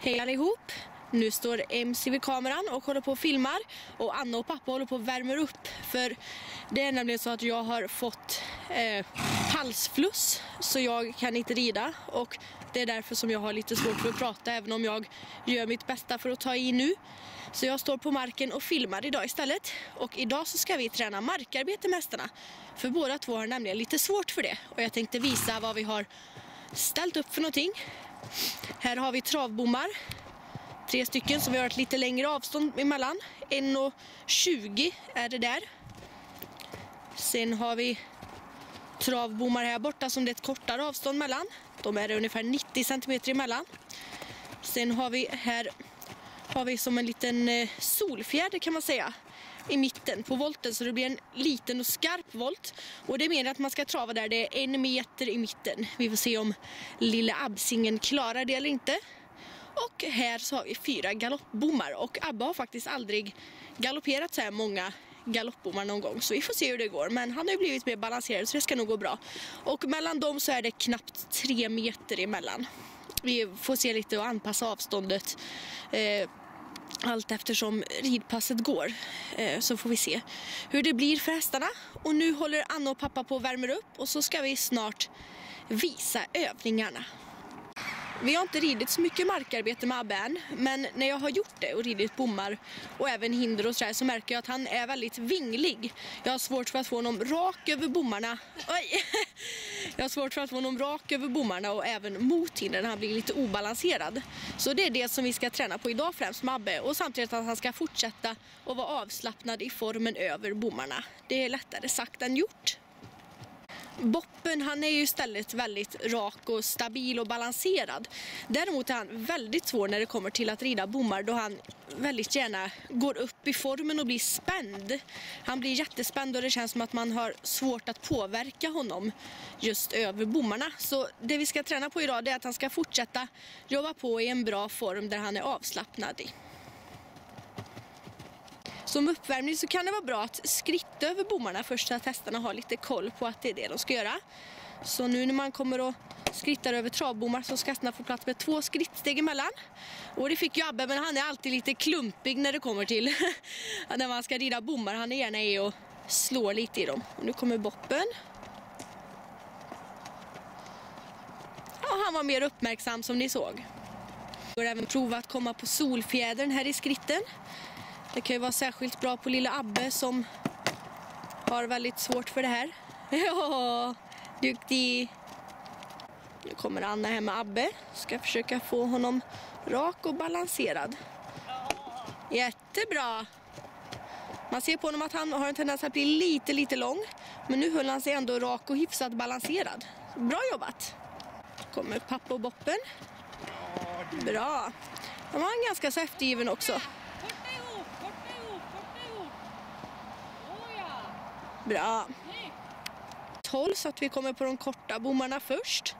Hej allihop! Nu står MC vid kameran och håller på och filmar. Och Anna och pappa håller på och värmer upp. För det är nämligen så att jag har fått halsfluss. Så jag kan inte rida. Och det är därför som jag har lite svårt för att prata. Även om jag gör mitt bästa för att ta i nu. Så jag står på marken och filmar idag istället. Och idag så ska vi träna markarbete med hästarna. För båda två har nämligen lite svårt för det. Och jag tänkte visa vad vi har ställt upp för någonting. Här har vi travbommar. 3 stycken som vi har ett lite längre avstånd emellan. 1,20 är det där. Sen har vi travbommar här borta som det är ett kortare avstånd mellan. De är ungefär 90 cm emellan. Sen har vi här som en liten solfjäder kan man säga. I mitten på volten så det blir en liten och skarp volt. Och det menar att man ska trava där det är 1 meter i mitten. Vi får se om lilla Absingen klarar det eller inte. Och här så har vi 4 galoppbommar. Och Abba har faktiskt aldrig galopperat så här många galoppbommar någon gång. Så vi får se hur det går. Men han har ju blivit mer balanserad så det ska nog gå bra. Och mellan dem så är det knappt 3 meter emellan. Vi får se lite och anpassa avståndet. Allt eftersom ridpasset går så får vi se hur det blir för hästarna. Och nu håller Anna och pappa på och värmer upp och så ska vi snart visa övningarna. Vi har inte ridit så mycket markarbete med Abba än, men när jag har gjort det och ridit bommar och även hinder och sådär så märker jag att han är väldigt vinglig. Jag har svårt för att få honom rak över bommarna. Oj! Jag har svårt för att få honom rak över bommarna och även mot hindren. Han blir lite obalanserad. Så det är det som vi ska träna på idag främst med Abba. Och samtidigt att han ska fortsätta att vara avslappnad i formen över bommarna. Det är lättare sagt än gjort. Boppen han är ju istället väldigt rak och stabil och balanserad. Däremot är han väldigt svår när det kommer till att rida bommar då han väldigt gärna går upp i formen och blir spänd. Han blir jättespänd och det känns som att man har svårt att påverka honom just över bommarna. Så det vi ska träna på idag är att han ska fortsätta jobba på i en bra form där han är avslappnad i. Som uppvärmning så kan det vara bra att skritta över bommarna först så att hästarna har lite koll på att det är det de ska göra. Så nu när man kommer att skritta över travbommar så ska hästarna få plats med 2 skrittsteg emellan. Och det fick ju Abba, men han är alltid lite klumpig när det kommer till när man ska rida bommar. Han är gärna i och slår lite i dem. Och nu kommer boppen. Ja, han var mer uppmärksam som ni såg. Jag har även provat att komma på solfjädern här i skritten. Det kan ju vara särskilt bra på lilla Abbe som har väldigt svårt för det här. Ja, duktig. Nu kommer Anna hem med Abbe. Ska försöka få honom rak och balanserad. Jättebra. Man ser på honom att han har en tendens att bli lite lång. Men nu höll han sig ändå rak och hyfsat balanserad. Bra jobbat. Kommer pappa och boppen. Bra. De var en ganska så eftergiven också. Bra. 12 så att vi kommer på de korta bommarna först.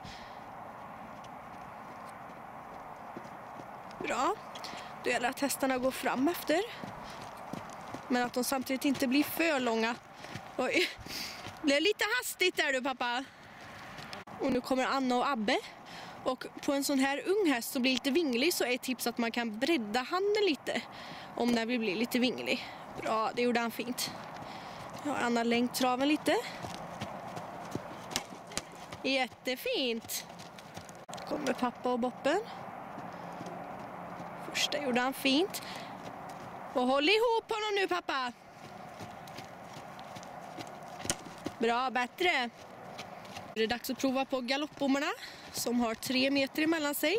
Bra. Då gäller att hästarna går fram efter. Men att de samtidigt inte blir för långa. Oj. Det blev lite hastigt där du pappa. Och nu kommer Anna och Abbe. Och på en sån här ung häst som blir lite vinglig så är ett tips att man kan bredda handen lite. Om den blir lite vinglig. Bra, det gjorde han fint. Jag har Anna längt traven lite. Jättefint. Kommer pappa och boppen. Första gjorde han fint. Och håll ihop honom nu pappa. Bra, bättre. Det är dags att prova på galoppbommarna som har 3 meter emellan sig.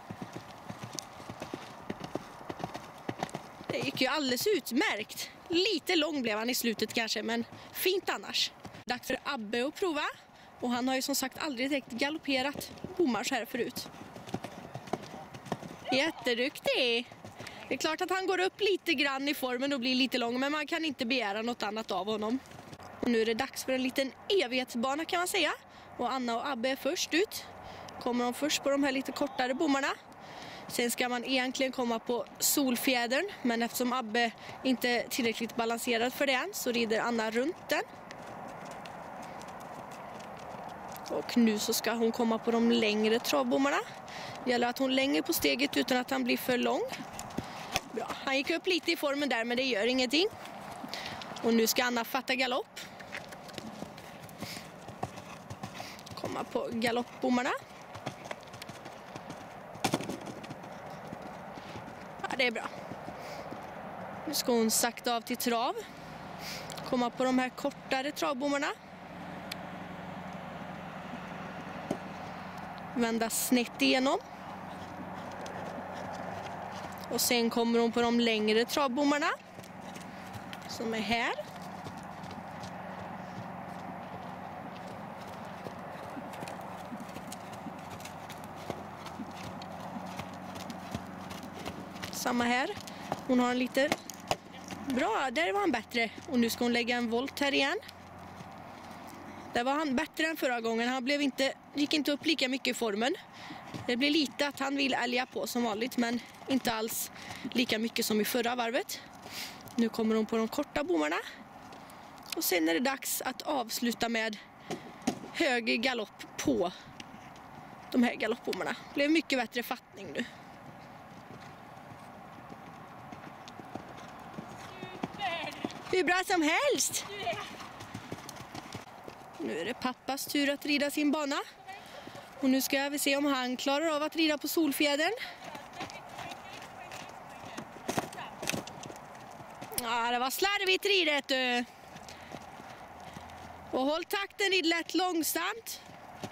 Det gick ju alldeles utmärkt. Lite lång blev han i slutet kanske, men fint annars. Dags för Abbe att prova. Och han har ju som sagt aldrig direkt galopperat bommar så här förut. Jätteduktig. Det är klart att han går upp lite grann i formen och blir lite lång, men man kan inte begära något annat av honom. Och nu är det dags för en liten evighetsbana kan man säga. Och Anna och Abbe är först ut. Kommer de först på de här lite kortare bommarna. Sen ska man egentligen komma på solfjädern, men eftersom Abbe inte är tillräckligt balanserad för det än så rider Anna runt den. Och nu så ska hon komma på de längre travbommarna. Det gäller att hon länger på steget utan att han blir för lång. Bra. Han gick upp lite i formen där, men det gör ingenting. Och nu ska Anna fatta galopp. Komma på galoppbommarna. Ja, det är bra. Nu ska hon sakta av till trav. Komma på de här kortare travbommarna. Vända snett igenom. Och sen kommer hon på de längre travbommarna. Som är här. Samma här. Hon har en lite... Bra, där var han bättre. Och nu ska hon lägga en volt här igen. Där var han bättre än förra gången. Han gick inte upp lika mycket i formen. Det blir lite att han vill älga på som vanligt, men inte alls lika mycket som i förra varvet. Nu kommer hon på de korta bommarna. Och sen är det dags att avsluta med hög galopp på de här galoppbommarna. Det blev mycket bättre fattning nu. Hur bra som helst! Nu är det pappas tur att rida sin bana. Och nu ska vi se om han klarar av att rida på Solfjädern. Ja, det var slarvigt ridet. Och håll takten, rid lätt långsamt.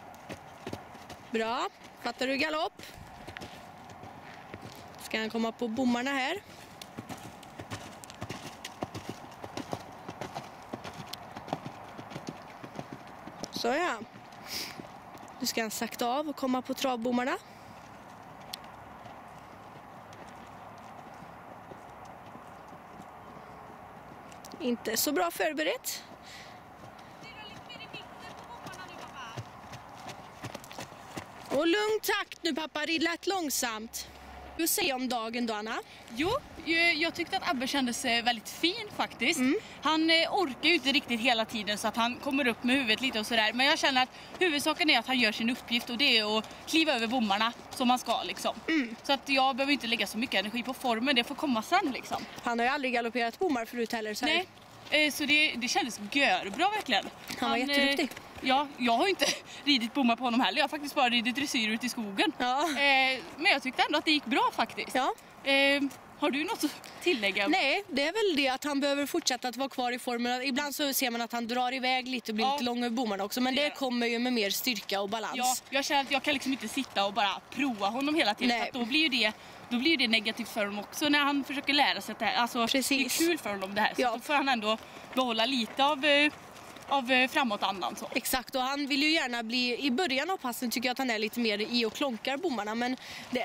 Bra, fattar du galopp? Ska han komma på bommarna här. Så ja. Nu ska han sakta av och komma på travbommarna. Inte så bra förberett. Och lugn takt nu pappa, rid lätt långsamt. Vad säger om dagen då, Anna? Jo, jag tyckte att Abbe kändes väldigt fin faktiskt. Han orkar ju inte riktigt hela tiden så att han kommer upp med huvudet lite och sådär. Men jag känner att huvudsaken är att han gör sin uppgift och det är att kliva över bommarna som man ska liksom. Så att jag behöver inte lägga så mycket energi på formen, det får komma sen liksom. Han har ju aldrig galopperat bommar förut heller. Så nej, så det kändes görbra verkligen. Han var jätteduktig. Ja, jag har ju inte ridit bommar på honom heller. Jag har faktiskt bara ridit dressyr ut i skogen. Ja. Men jag tyckte ändå att det gick bra faktiskt. Ja. Har du något att tillägga? Nej, det är väl det att han behöver fortsätta att vara kvar i formen. Ibland så ser man att han drar iväg lite och blir lite lång över bommarna också. Men det kommer ju med mer styrka och balans. Ja, jag känner att jag kan liksom inte sitta och bara prova honom hela tiden. För då blir ju det negativt för honom också när han försöker lära sig det här. Alltså, precis. Det är kul för honom det här. Så då får han ändå behålla lite av framåtandan så. Exakt, och han vill ju gärna bli, i början av passen tycker jag att han är lite mer i och klonkar bommarna, men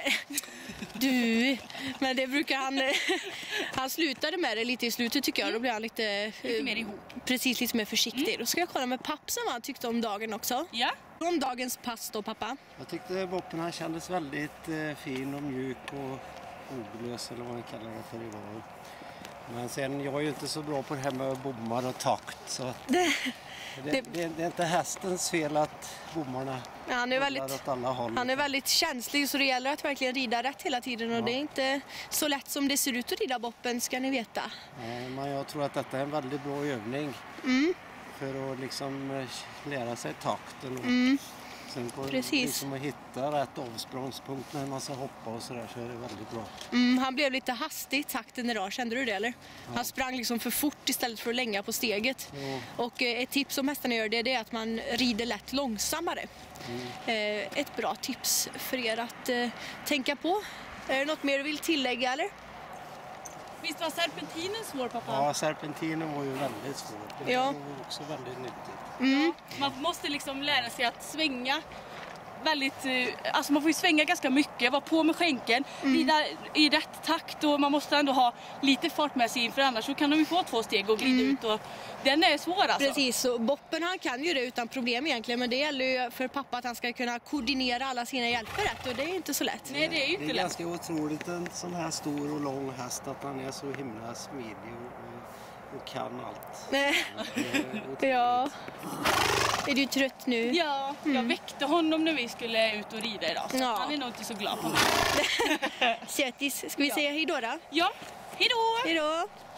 det brukar han slutade med det lite i slutet tycker jag, då blir han lite mer ihop. Precis, lite mer försiktig. Då ska jag kolla med pappsen vad han tyckte om dagen också. Ja. Om dagens pass då, pappa? Jag tyckte boppen här kändes väldigt fin och mjuk och oglös eller vad man kallar det för igår. Men sen, jag är ju inte så bra på det här med bommar och takt så att det är inte hästens fel att bommarna åt alla håll. Han är väldigt känslig så det gäller att verkligen rida rätt hela tiden och det är inte så lätt som det ser ut att rida boppen, ska ni veta. Men jag tror att detta är en väldigt bra övning för att liksom lära sig takten och sen på liksom att hitta rätt avsprångspunkt när man ska hoppa och sådär så är det väldigt bra. Han blev lite hastig i takten idag, kände du det eller? Ja. Han sprang liksom för fort istället för att länga på steget. Ja. Och ett tips som hästarna gör det är att man rider lätt långsammare. Ett bra tips för er att tänka på. Är det något mer du vill tillägga eller? Visst var serpentinen svår, pappa? Ja, serpentinen var ju väldigt svår. Det var också väldigt nyttigt. Ja, man måste liksom lära sig att svänga väldigt, alltså man får ju svänga ganska mycket, vara på med skänken, rida i rätt takt och man måste ändå ha lite fart med sig in för annars så kan de ju få 2 steg och glida ut och den är svår alltså. Precis, och boppen han kan ju det utan problem egentligen men det gäller ju för pappa att han ska kunna koordinera alla sina hjälper rätt och det är inte så lätt. Nej, det är ju inte lätt. Det är ganska otroligt en sån här stor och lång häst att han är så himla smidig och och kan allt. Nej. Ja. Är du trött nu? Ja, jag väckte honom när vi skulle ut och rida idag. Så Ja. han är nog inte så glad på mig. Sötis. Ska vi säga hej då? Ja, hej då! Hej då!